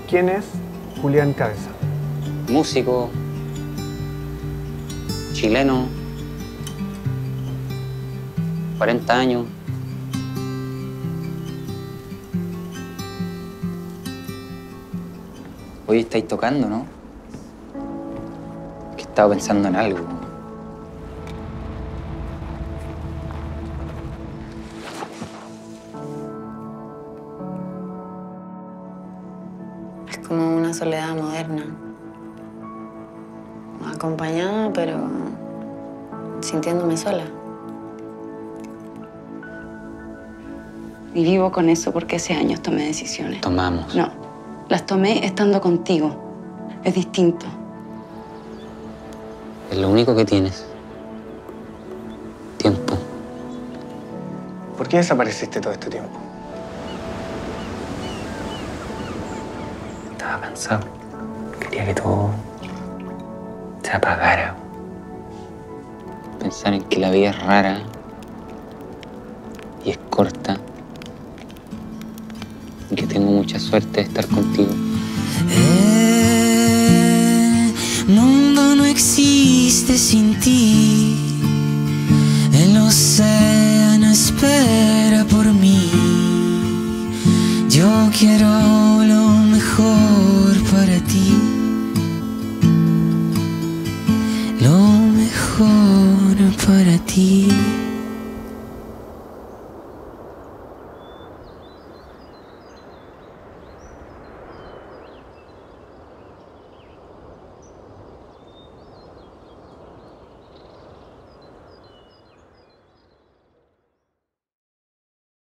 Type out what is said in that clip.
¿Quién es Julián Cabeza? Músico, chileno, 40 años. Hoy estáis tocando, ¿no? Que estaba pensando en algo. Es como una soledad moderna. Acompañada, pero sintiéndome sola. Y vivo con eso porque hace años tomé decisiones. Tomamos. No, las tomé estando contigo. Es distinto. Es lo único que tienes. Tiempo. ¿Por qué desapareciste todo este tiempo? Estaba cansado. Quería que todo se apagara. Pensar en que la vida es rara y es corta y que tengo mucha suerte de estar contigo. El mundo no existe sin ti. El océano espera por mí. Yo quiero lo mejor para ti. Lo mejor para ti.